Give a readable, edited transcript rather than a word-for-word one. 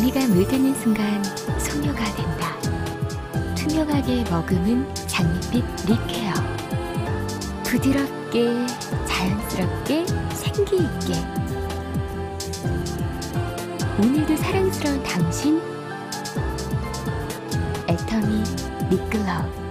우리가 물드는 순간 소녀가 된다. 투명하게 머금은 장밋빛 립케어. 부드럽게 자연스럽게 생기있게. 오늘도 사랑스러운 당신. 애터미 립글로우.